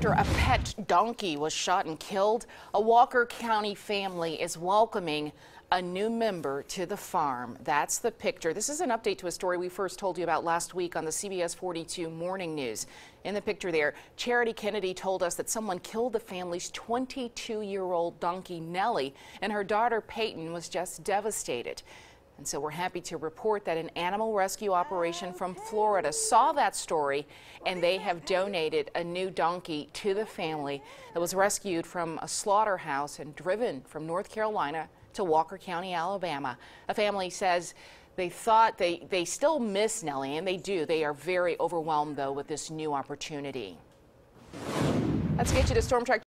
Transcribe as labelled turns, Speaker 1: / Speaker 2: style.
Speaker 1: After a pet donkey was shot and killed, a Walker County family is welcoming a new member to the farm. That's the picture. This is an update to a story we first told you about last week on the CBS 42 Morning News. In the picture there, Charity Kennedy told us that someone killed the family's 22-year-old donkey Nellie, and her daughter Peyton was just devastated. And so we're happy to report that an animal rescue operation from Florida saw that story, and they have donated a new donkey to the family that was rescued from a slaughterhouse and driven from North Carolina to Walker County, Alabama. The family says they thought they still miss Nellie, and they do. They are very overwhelmed, though, with this new opportunity. Let's get you to Storm Track